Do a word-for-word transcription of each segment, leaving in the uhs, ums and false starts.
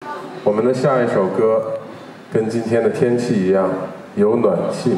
我们的下一首歌跟今天的天气一样，有暖气。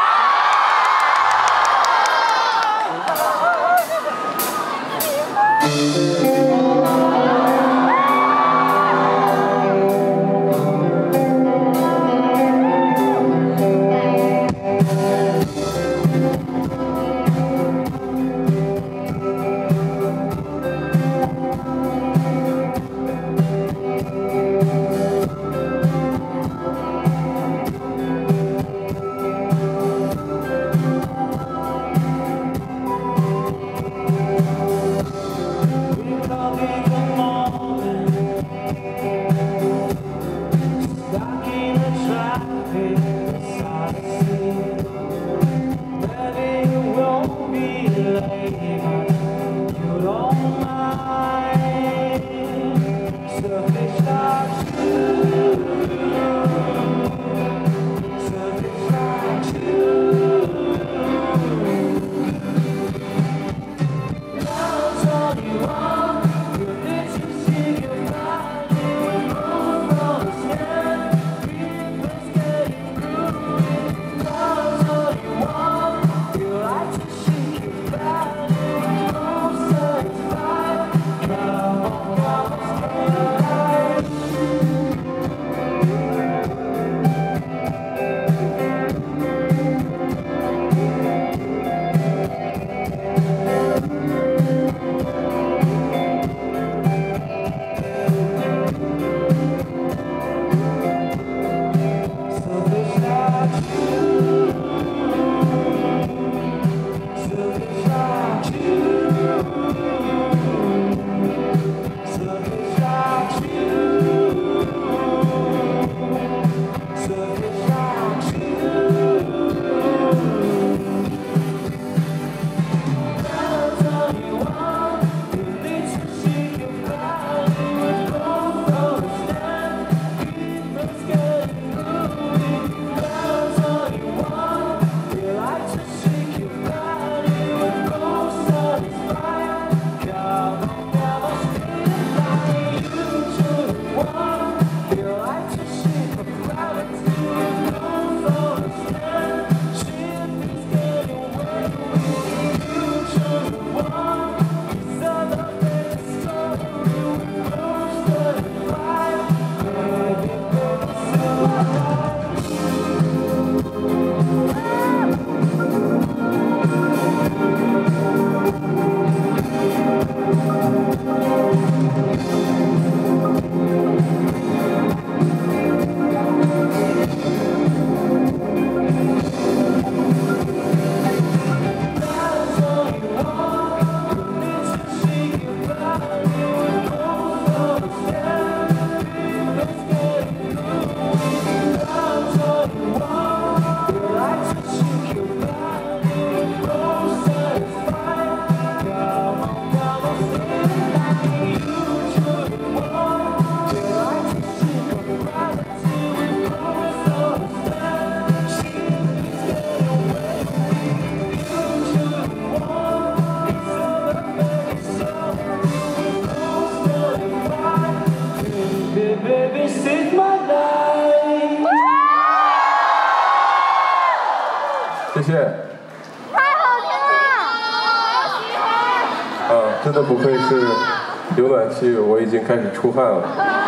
谢谢。 太好听了，我喜欢。 啊，真的不愧是有暖气，我已经开始出汗了。